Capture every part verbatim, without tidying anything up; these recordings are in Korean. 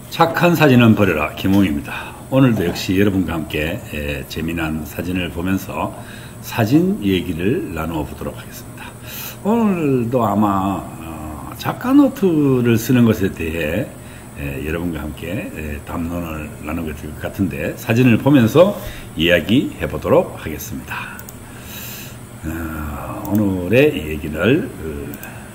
착한 사진은 버려라. 김홍입니다. 오늘도 역시 여러분과 함께 예, 재미난 사진을 보면서 사진 얘기를 나누어 보도록 하겠습니다. 오늘도 아마 어, 작가 노트를 쓰는 것에 대해 예, 여러분과 함께 예, 담론을 나누게 될 것 같은데 사진을 보면서 이야기해 보도록 하겠습니다. 어, 오늘의 얘기를 어,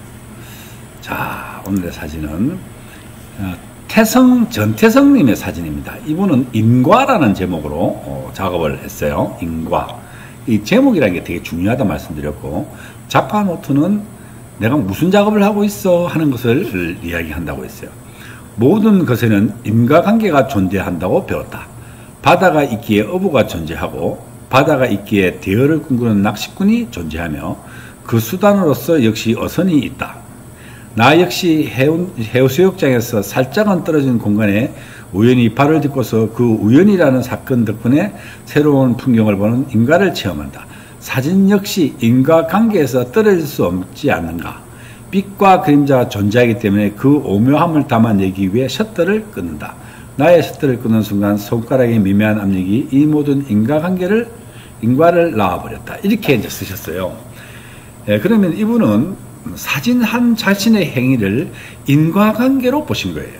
자 오늘의 사진은 어, 태성, 전태성님의 사진입니다. 이분은 인과라는 제목으로 어, 작업을 했어요. 인과. 이 제목이라는 게 되게 중요하다 말씀드렸고, 작가 노트는 내가 무슨 작업을 하고 있어 하는 것을 이야기한다고 했어요. 모든 것에는 인과관계가 존재한다고 배웠다. 바다가 있기에 어부가 존재하고, 바다가 있기에 대어를 꿈꾸는 낚시꾼이 존재하며, 그 수단으로서 역시 어선이 있다. 나 역시 해운, 해수욕장에서 살짝은 떨어진 공간에 우연히 발을 딛고서 그 우연이라는 사건 덕분에 새로운 풍경을 보는 인과를 체험한다. 사진 역시 인과관계에서 떨어질 수 없지 않는가. 빛과 그림자가 존재하기 때문에 그 오묘함을 담아내기 위해 셔터를 끊는다. 나의 셔터를 끊는 순간 손가락의 미묘한 압력이 이 모든 인과관계를, 인과를 낳아버렸다. 이렇게 이제 쓰셨어요. 예, 그러면 이분은 사진 한 자신의 행위를 인과관계로 보신 거예요.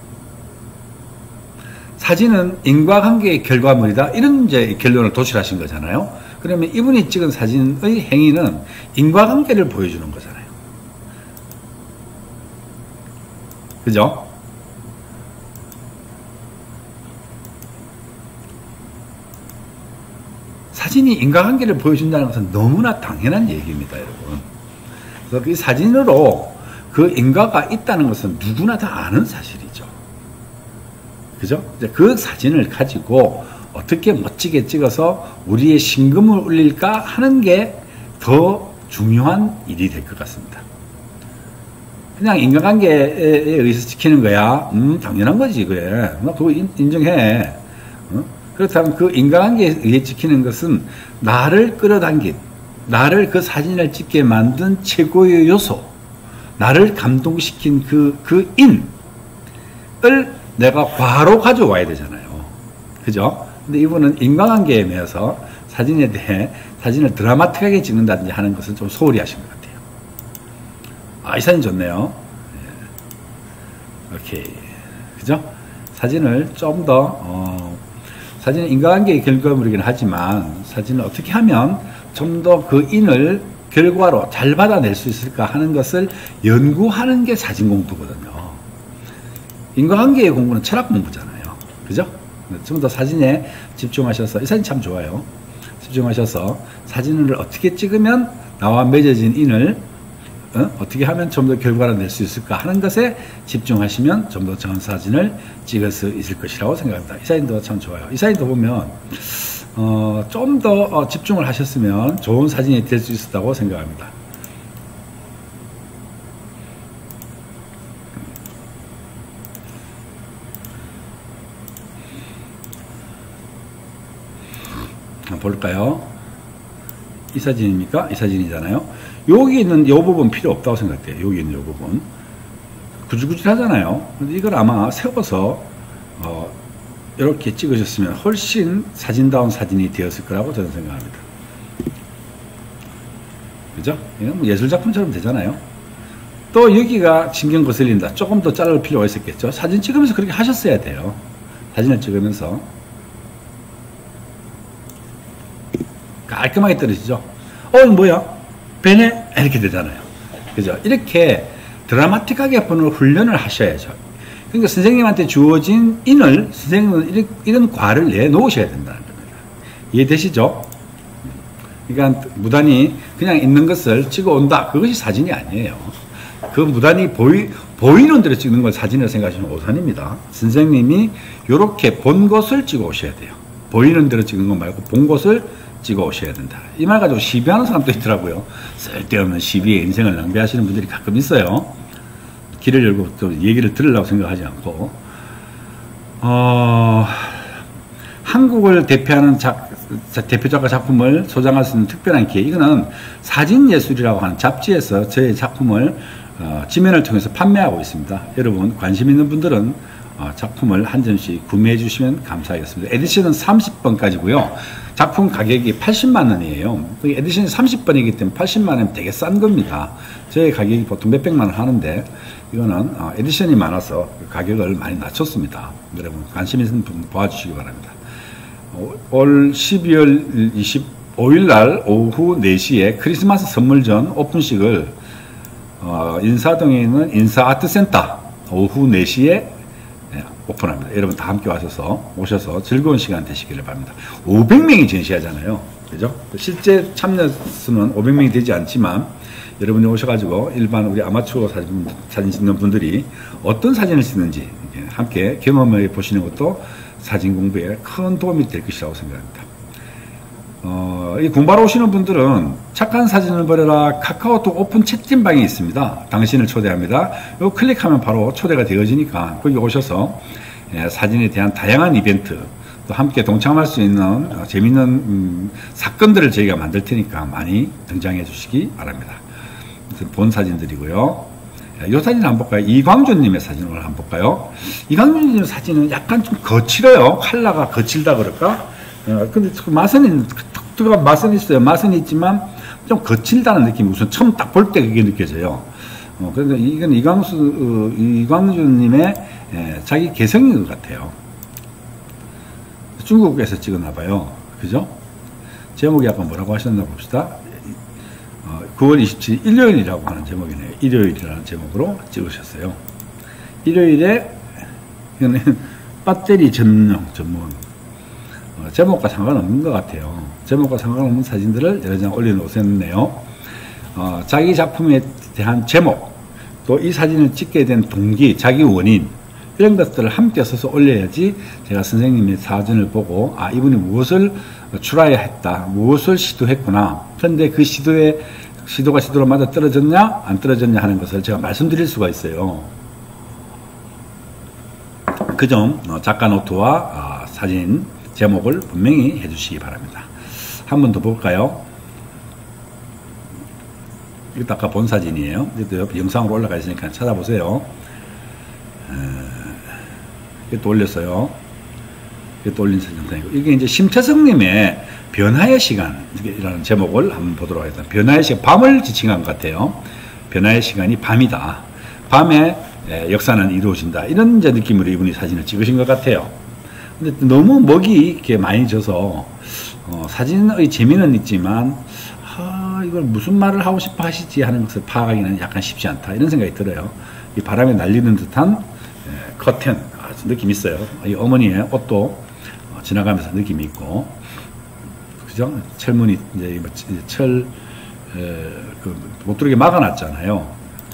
사진은 인과관계의 결과물이다. 이런 이제 결론을 도출하신 거잖아요. 그러면 이분이 찍은 사진의 행위는 인과관계를 보여주는 거잖아요. 그죠? 사진이 인과관계를 보여준다는 것은 너무나 당연한 얘기입니다, 여러분. 그 사진으로 그 인과가 있다는 것은 누구나 다 아는 사실이죠. 그죠? 그 사진을 가지고 어떻게 멋지게 찍어서 우리의 심금을 울릴까 하는 게 더 중요한 일이 될 것 같습니다. 그냥 인과관계에 의해서 지키는 거야. 음, 당연한 거지, 그래. 나 그거 인정해. 어? 그렇다면 그 인과관계에 의해 지키는 것은 나를 끌어당긴, 나를 그 사진을 찍게 만든 최고의 요소, 나를 감동시킨 그, 그 인을 내가 바로 가져와야 되잖아요. 그죠? 근데 이분은 인과관계에 대해서 사진에 대해 사진을 드라마틱하게 찍는다든지 하는 것은 좀 소홀히 하신 것 같아요. 아, 이 사진 좋네요. 네. 오케이. 그죠? 사진을 좀 더, 어, 사진은 인과관계의 결과물이긴 하지만 사진을 어떻게 하면 좀 더 그 인을 결과로 잘 받아낼 수 있을까 하는 것을 연구하는 게 사진 공부거든요. 인과관계의 공부는 철학 공부잖아요. 그죠? 좀 더 사진에 집중하셔서, 이 사진 참 좋아요. 집중하셔서 사진을 어떻게 찍으면 나와 맺어진 인을 어? 어떻게 하면 좀 더 결과를 낼 수 있을까 하는 것에 집중하시면 좀 더 좋은 사진을 찍을 수 있을 것이라고 생각합니다. 이 사진도 참 좋아요. 이 사진도 보면 어, 좀 더 어, 집중을 하셨으면 좋은 사진이 될 수 있었다고 생각합니다. 한번 볼까요? 이 사진입니까? 이 사진이잖아요. 여기 있는 이 부분 필요 없다고 생각해요. 여기 있는 이 부분. 구질구질하잖아요. 근데 이걸 아마 세워서 어, 이렇게 찍으셨으면 훨씬 사진다운 사진이 되었을 거라고 저는 생각합니다. 그죠? 이건 뭐 예술작품처럼 되잖아요. 또 여기가 신경 거슬린다. 조금 더 자를 필요가 있었겠죠. 사진 찍으면서 그렇게 하셨어야 돼요. 사진을 찍으면서. 깔끔하게 떨어지죠. 어, 이거 뭐야? 배네? 이렇게 되잖아요. 그죠? 이렇게 드라마틱하게 보는 훈련을 하셔야죠. 그러니까 선생님한테 주어진 인을 선생님은 이런, 이런 과를 내놓으셔야 된다는 겁니다. 이해되시죠? 그러니까 무단히 그냥 있는 것을 찍어온다. 그것이 사진이 아니에요. 그 무단히 보이, 보이는 대로 찍는 걸 사진이라고 생각하시면 오산입니다. 선생님이 이렇게 본 것을 찍어 오셔야 돼요. 보이는 대로 찍는 것 말고 본 것을 찍어 오셔야 된다. 이 말 가지고 시비하는 사람도 있더라고요. 쓸데없는 시비에 인생을 낭비하시는 분들이 가끔 있어요. 길을 열고 또 얘기를 들으려고 생각하지 않고, 어, 한국을 대표하는 작, 대표 작가 작품을 소장할 수 있는 특별한 기회. 이거는 사진예술이라고 하는 잡지에서 저의 작품을 어, 지면을 통해서 판매하고 있습니다. 여러분 관심 있는 분들은 작품을 한 점씩 구매해 주시면 감사하겠습니다. 에디션은 삼십 번까지고요. 작품 가격이 팔십만 원이에요. 에디션이 삼십 번이기 때문에 팔십만 원이면 되게 싼 겁니다. 저희 가격이 보통 몇백만 원 하는데 이거는 에디션이 많아서 가격을 많이 낮췄습니다. 여러분 관심 있는 분 도와주시기 바랍니다. 올 십이월 이십오일 날 오후 네 시에 크리스마스 선물전 오픈식을 어, 인사동에 있는 인사아트센터 오후 네 시에 오픈합니다. 여러분 다 함께 와셔서 오셔서 즐거운 시간 되시기를 바랍니다. 오백 명이 전시하잖아요. 그죠? 실제 참여 수는 오백 명이 되지 않지만 여러분이 오셔가지고 일반 우리 아마추어 사진, 사진 찍는 분들이 어떤 사진을 찍는지 함께 경험해 보시는 것도 사진 공부에 큰 도움이 될 것이라고 생각합니다. 어, 이 공부하러 오시는 분들은 착한 사진을 버려라 카카오톡 오픈 채팅방이 있습니다. 당신을 초대합니다. 이거 클릭하면 바로 초대가 되어지니까 거기 오셔서 예, 사진에 대한 다양한 이벤트 또 함께 동참할 수 있는 어, 재밌는 음, 사건들을 저희가 만들 테니까 많이 등장해 주시기 바랍니다. 본 사진들이고요. 이 사진 한번 볼까요? 이광준님의 사진을 한번 볼까요? 이광준님 사진은 약간 좀 거칠어요. 컬러가 거칠다 그럴까? 어, 근데 그 맛은, 독특한 맛은 있어요. 맛은 있지만 좀 거칠다는 느낌이 우선 처음 딱 볼 때 그게 느껴져요. 어, 그래서 이건 이광수, 어, 이광준님의 예, 자기 개성인 것 같아요. 중국에서 찍었나봐요. 그죠? 제목이 약간 뭐라고 하셨나 봅시다. 어, 구월 이십칠일 일요일이라고 하는 제목이네요. 일요일이라는 제목으로 찍으셨어요. 일요일에, 이거는 배터리 전용, 전문. 어, 제목과 상관없는 것 같아요. 제목과 상관없는 사진들을 여러 장 올려놓으셨네요. 어, 자기 작품에 대한 제목, 또 이 사진을 찍게 된 동기, 자기 원인, 이런 것들을 함께 써서 올려야지 제가 선생님의 사진을 보고 아 이분이 무엇을 추라야 했다, 무엇을 시도했구나. 그런데 그 시도에 시도가 시도로 맞아 떨어졌냐 안 떨어졌냐 하는 것을 제가 말씀드릴 수가 있어요. 그 점 작가 노트와 어, 사진 제목을 분명히 해주시기 바랍니다. 한 번 더 볼까요? 이것도 아까 본 사진이에요. 이것도 영상으로 올라가 있으니까 찾아보세요. 이것도 올렸어요. 이것도 올린 영상이고, 이게 이제 심태성님의 변화의 시간이라는 제목을 한번 보도록 하겠습니다. 변화의 시간, 밤을 지칭한 것 같아요. 변화의 시간이 밤이다. 밤에 역사는 이루어진다. 이런 이제 느낌으로 이분이 사진을 찍으신 것 같아요. 근데 너무 먹이 이렇게 많이 져서 어, 사진의 재미는 있지만 아, 이걸 무슨 말을 하고 싶어 하시지 하는 것을 파악하기는 약간 쉽지 않다. 이런 생각이 들어요. 이 바람에 날리는 듯한 예, 커튼, 아주 느낌 있어요. 이 어머니의 옷도 어, 지나가면서 느낌이 있고, 그죠? 철문이 이제 철, 에, 그 못 들어오게 막아놨잖아요.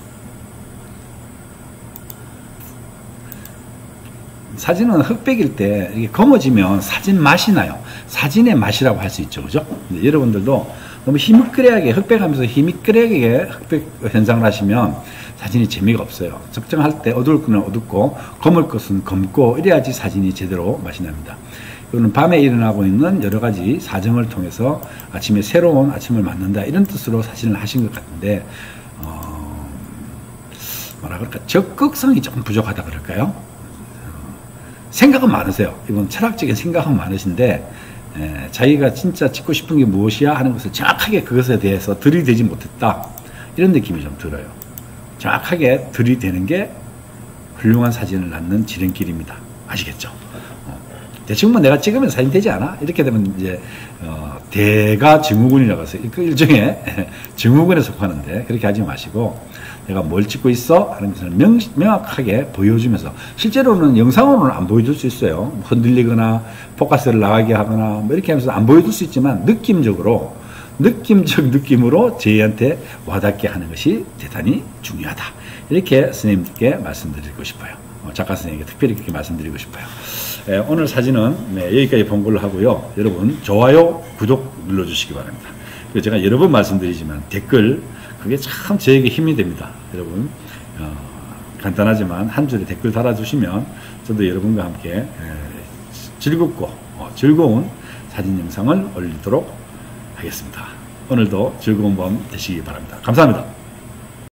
사진은 흑백일 때 이게 검어지면 사진 맛이 나요. 사진의 맛이라고 할 수 있죠, 그죠? 여러분들도 너무 희미끄레하게, 흑백하면서 희미끄레하게 흑백 현상을 하시면 사진이 재미가 없어요. 적정할 때 어두울 것은 어둡고 검을 것은 검고 이래야지 사진이 제대로 맛이 납니다. 이거는 밤에 일어나고 있는 여러 가지 사정을 통해서 아침에 새로운 아침을 맞는다, 이런 뜻으로 사진을 하신 것 같은데 어, 뭐라 그럴까, 적극성이 조금 부족하다 그럴까요? 생각은 많으세요. 이건 철학적인 생각은 많으신데 에, 자기가 진짜 찍고 싶은 게 무엇이야 하는 것을 정확하게 그것에 대해서 들이대지 못했다, 이런 느낌이 좀 들어요. 정확하게 들이대는 게 훌륭한 사진을 낳는 지름길입니다. 아시겠죠? 어, 대충 뭐 내가 찍으면 사진 되지 않아? 이렇게 되면 이제 어, 대가 증후군이라고 해서 그 일종의 증후군에 속하는데, 그렇게 하지 마시고 내가 뭘 찍고 있어? 하는 것을 명, 명확하게 보여주면서, 실제로는 영상으로는 안 보여줄 수 있어요. 흔들리거나 포커스를 나가게 하거나 뭐 이렇게 하면서 안 보여줄 수 있지만 느낌적으로, 느낌적 느낌으로 저희한테 와닿게 하는 것이 대단히 중요하다. 이렇게 선생님께 말씀드리고 싶어요. 작가 선생님께 특별히 그렇게 말씀드리고 싶어요. 예, 오늘 사진은 네, 여기까지 본 걸로 하고요. 여러분 좋아요, 구독 눌러주시기 바랍니다. 그리고 제가 여러 번 말씀드리지만 댓글, 그게 참 저에게 힘이 됩니다. 여러분 어, 간단하지만 한 줄에 댓글 달아주시면 저도 여러분과 함께 에, 즐겁고 어, 즐거운 사진 영상을 올리도록 하겠습니다. 오늘도 즐거운 밤 되시기 바랍니다. 감사합니다.